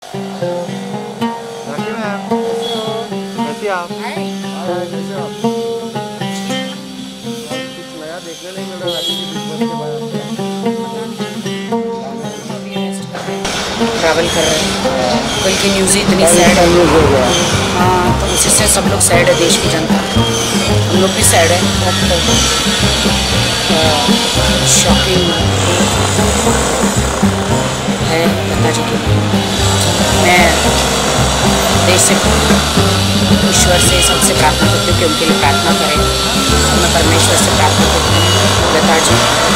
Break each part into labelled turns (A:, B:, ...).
A: राखी ma'am, कैसी आप? कैसे आप? कुछ नया देखने नहीं मिल रहा राखी की बिजनेस के बाद
B: ट्रैवल कर रहे हैं। कल की न्यूज़ ही इतनी सैड है। हाँ, तो उसी से सब लोग सैड है, देश की जनता, हम लोग भी सैड है। शॉकिंग है लता जी की। मैं देश से, ईश्वर से सबसे प्रार्थना करती हूँ कि उनके लिए प्रार्थना करें। मैं परमेश्वर से प्रार्थना करती हूँ लता जी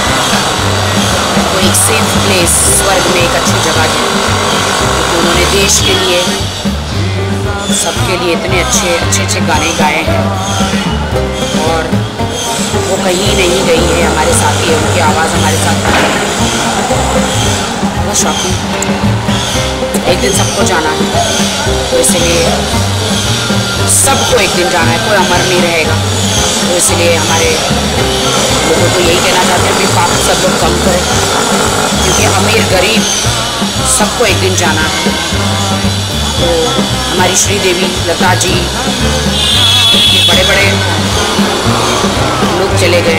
B: को एक सेफ प्लेस, स्वर्ग में एक अच्छी जगह दें, क्योंकि उन्होंने देश के लिए, सबके लिए इतने अच्छे गाने गाए हैं और वो कहीं नहीं गई है, हमारे साथ ही है, उनकी आवाज़ हमारे साथ है। बहुत शॉकिंग। एक दिन सबको जाना है, तो इसलिए सबको एक दिन जाना है, कोई अमर नहीं रहेगा। तो इसलिए हमारे लोगों को यही कहना चाहते हैं कि पाप सब लोग कम करें, क्योंकि अमीर गरीब सबको एक दिन जाना है। तो हमारी श्रीदेवी लता जी, ये बड़े बड़े लोग चले गए।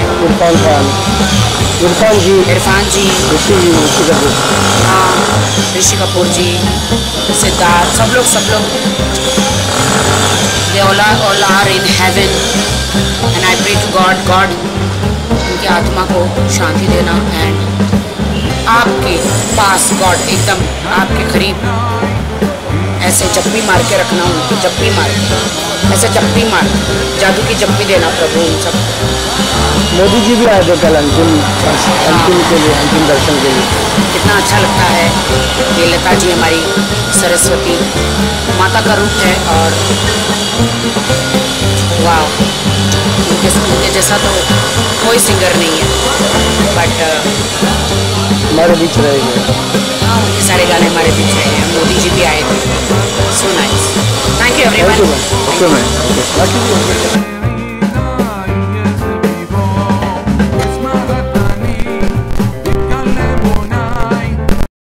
B: इरफान जी, ऋषि कपूर, हाँ, ऋषि कपूर जी, सिद्धार्थ, सब लोग they all are in heaven and I pray to God उनकी आत्मा को शांति देना। एंड आपके पास गॉड एकदम आपके करीब ऐसे जप्पी मार के रखना, उनको जप्पी मार के, ऐसे जप्पी मार, जादू की जप्पी देना प्रभु उन सब।
A: मोदी जी भी आए थे कल अंतिम दर्शन के लिए।
B: कितना अच्छा लगता है। ये लता जी हमारी सरस्वती माता का रूप है और वाह, उनके जैसा तो कोई सिंगर नहीं है, बट
A: हमारे बीच रहेंगे।
B: हाँ, उनके सारे गाने हमारे बीच रहे हैं। मोदी जी भी आए थे। So nice. Thank you everyone.
A: Okay ma'am.